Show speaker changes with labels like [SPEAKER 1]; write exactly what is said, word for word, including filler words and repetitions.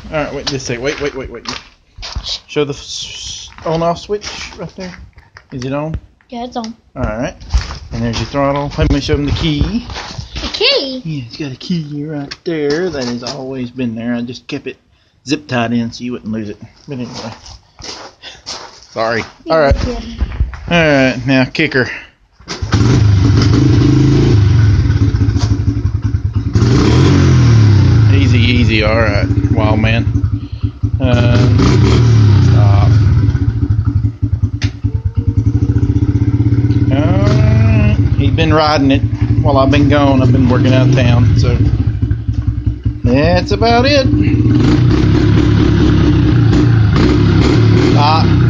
[SPEAKER 1] All right, wait this second. Wait, wait, wait, wait. Show the on-off switch right there. Is it on?
[SPEAKER 2] Yeah, it's on.
[SPEAKER 1] All right. And there's your throttle. Let me show them the key.
[SPEAKER 2] The key?
[SPEAKER 1] Yeah, it's got a key right there. That has always been there. I just kept it zip tied in so you wouldn't lose it. But anyway. Sorry. All right. All right. Now kicker. Easy, easy. All right, wild man. Uh, stop. Uh, he's been riding it while I've been gone. I've been working out of town, so that's about it. Stop.